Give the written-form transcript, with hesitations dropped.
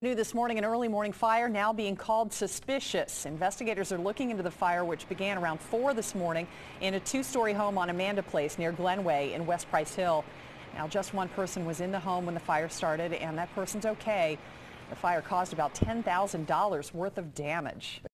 New this morning, an early morning fire now being called suspicious. Investigators are looking into the fire, which began around 4 this morning in a two-story home on Amanda Place near Glenway in West Price Hill. Now, just one person was in the home when the fire started, and that person's okay. The fire caused about $10,000 worth of damage.